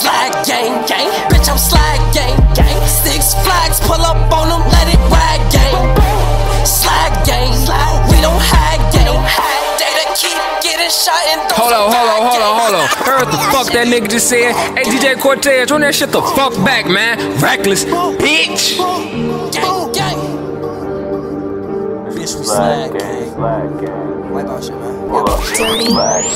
Slag gang, gang. Bitch, I'm slag gang, gang. Six Flags, pull up on them, let it rag gang. Slag gang, we don't hag gang. Data keep getting shot and Hold on. Heard what the fuck that nigga just said? Hey, DJ Cortez, run that shit the fuck back, man. Reckless, bitch. Gang, gang. Bitch, we slag gang. Wipe out shit, man. Pull up, slag.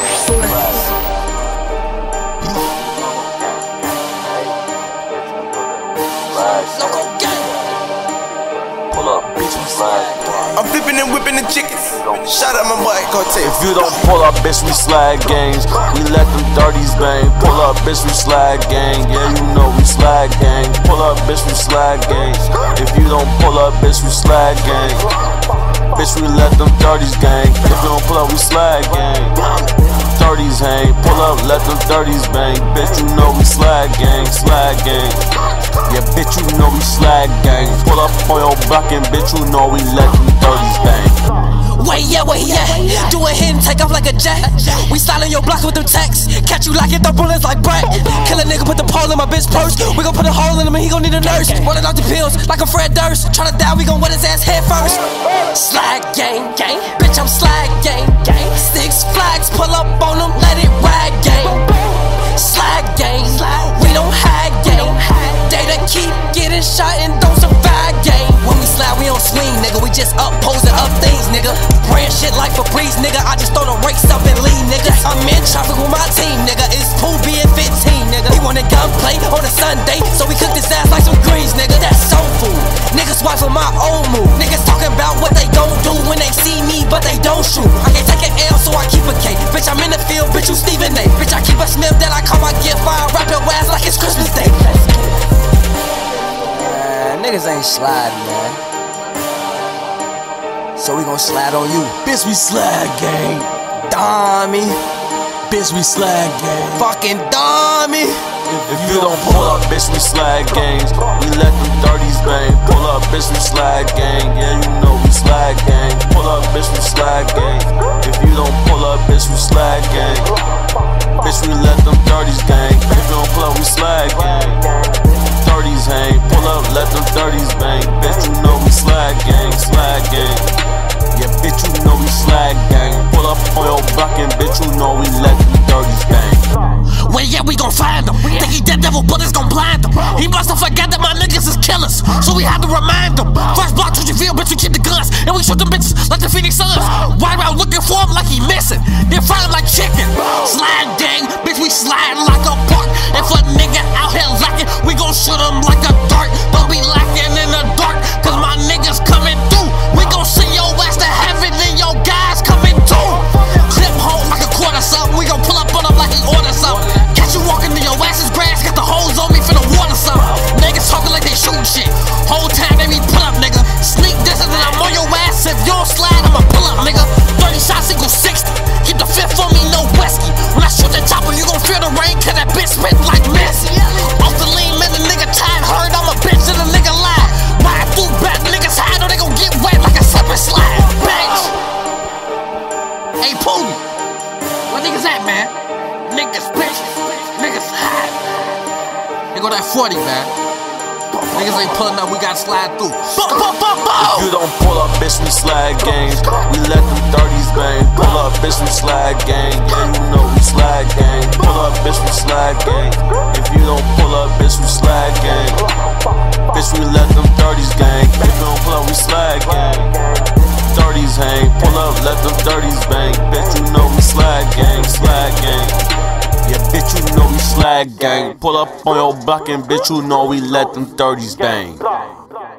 Loco gang. Pull up, bitch, we slag. I'm flipping and whipping the chickens. Shout out my boy Cortez. If you don't pull up, bitch, we slag gangs. We let them dirties bang. Pull up, bitch, we slag gang. Yeah, you know we slag gang. Pull up, bitch, we slag gang. If you don't pull up, bitch, we slag gang. Bitch, we let them dirties gang. If you don't pull up, we slag gang. Dirties hang. Pull up, let them dirties bang. Bitch, you know we slag gang. Slag gang. Yeah, bitch, you know we slag gang. Pull up on your block and bitch, you know we let them dirties bang. Wait, yeah. Do a hit and take off like a jet. We styling your blocks with them texts. Catch you like it, throw bullets like Brett. Kill a nigga, put the pole in my bitch purse. We gon' put a hole in him and he gon' need a nurse. Running out the pills like a Fred Durst. Tryna die, we gon' wet his ass head first. Slag gang, gang. Bitch, I'm slag gang, gang. Six Flags, pull up on them, let it rag gang. Slag gang, we don't hag gang. Data keep getting shot and don't survive gang. When we slide, we don't swing, nigga. We just up posing up things, nigga. Brand shit like Febreze, nigga. I just throw the rakes up and lean, nigga. I'm in traffic with my team, nigga. It's Pooh being 15, nigga. He wanted gunplay on a Sunday, so we cooked his ass like some greens, nigga. That's soul food. Niggas wife for my old move. Niggas talking about what they gon' do when they see me, but they don't shoot. I can't take an L, so I keep a K. Bitch, I'm in the field, bitch, you Stephen A. Bitch, I keep a Smith that I call my gift. I rap your ass like it's Christmas Day. Niggas ain't sliding, man. So we gon' slide on you. Bitch, we slag gang. Dummy. Bitch, we slag gang. Fucking dummy. If you don't pull up, bitch, we slag gangs. We let them dirties bang. Pull up, bitch, we slag gang. Yeah, you know we slag gang. Pull up, bitch, we slag gang. If you don't pull up, bitch, we slag gang. Bitch, we let them dirties gang. If you don't pull up, we slag gang. Dirties hang. Pull up, let them dirties bang. Bitch, you know we slag gang. Slag gang. Yeah, bitch, you know we slag gang. Pull up on your block and bitch, you know we let them dirties bang. Well, yeah, we gon' find him. Think he dead, devil bullets gon' blind him. He must have forgot that my niggas is killers, so we had to remind him. First block, what you feel, bitch, we keep the guns, and we shoot them bitches like the Phoenix Suns. Ride around looking for him like he missing, then find him like chicken. Slide gang, bitch, we sliding like a park. If a nigga out here lacking, we gon' shoot him like a dart. Don't be lacking in the dark, cause my niggas coming through. We gon' send your ass to heaven, and your guys coming too. Clip home like a quarter something, we gon' pull up on him like he ordered something. Catch you walking in your ass's grass, got the hoes on me finna water something. Niggas talking like they shootin' shit. Whole time they be pull up, nigga. Sneak this and then I'm on your ass. If you don't slide, I'ma pull up, nigga. 30 shots equals 60. Keep the fifth on me, no whiskey. When I shoot the chopper, you gon' feel the rain, cause that bitch spit like Messi. Off the lean, man, the nigga tired. Heard I'm a bitch and a nigga lie. Ride through bad niggas hide or they gon' get wet like a slip and slide. Bitch. Hey, Pooh. Where niggas at, man? Niggas bitches. Niggas hot. They go that 40, man. Niggas ain't pulling up, we gotta slide through. If you don't pull up, bitch, we slag gangs. We let them dirties bang. Pull up, bitch, we slag gang. Yeah, you know we slag gang. Pull up, bitch, we slag gang. If you don't pull up, bitch, we slag gang. Bitch, we let them dirties gang. If you don't pull up, we slag gang. Dirties hang. Pull up, let them dirties bang. Bitch, you know we slag gang. Slag gang. Yeah, bitch, you know we slag gang. Pull up on your block and bitch, you know we let them 30s bang.